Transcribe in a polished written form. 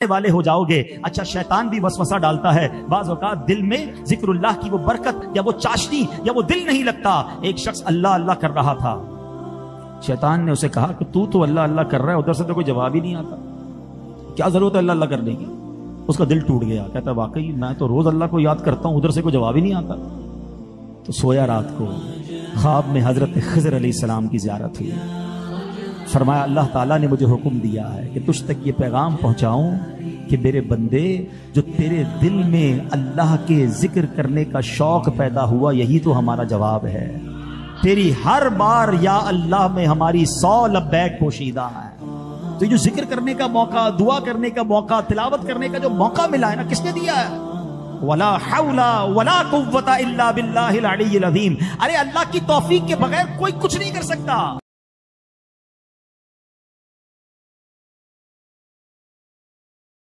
والے ہو جاؤ گے۔ اچھا شیطان بھی وسوسہ ڈالتا ہے، بعض اوقات دل میں ذکر اللہ کی وہ برکت یا وہ چاشنی یا وہ دل نہیں لگتا۔ ایک شخص اللہ اللہ کر رہا تھا، شیطان نے اسے کہا کہ تو اللہ اللہ کر رہا ہے، ادھر سے تو کوئی جواب ہی نہیں آتا، کیا ضرورت ہے اللہ اللہ کرنے کی؟ اس کا دل ٹوٹ گیا، کہتا واقعی میں تو روز اللہ کو یاد کرتا ہوں، ادھر سے کوئی جواب ہی نہیں آتا۔ تو سویا رات کو، خواب میں حضرت خضر علیہ السلام کی زیارت ہوئی۔ فرمایا اللہ تعالیٰ نے مجھے حکم دیا ہے کہ تجھ تک یہ پیغام پہنچاؤں کہ میرے بندے، جو تیرے دل میں اللہ کے ذکر کرنے کا شوق پیدا ہوا، یہی تو ہمارا جواب ہے۔ تیری ہر بار یا اللہ میں ہماری 100 لبیک پوشیدہ ہے۔ تو جو ذکر کرنے کا موقع، دعا کرنے کا موقع، تلاوت کرنے کا جو موقع ملا ہے نا، کس نے دیا ہے؟ ولا حول ولا قوت الا باللہ العلی العظیم۔ ارے اللہ کی توفیق کے بغیر کوئی کچھ نہیں کر سکتا۔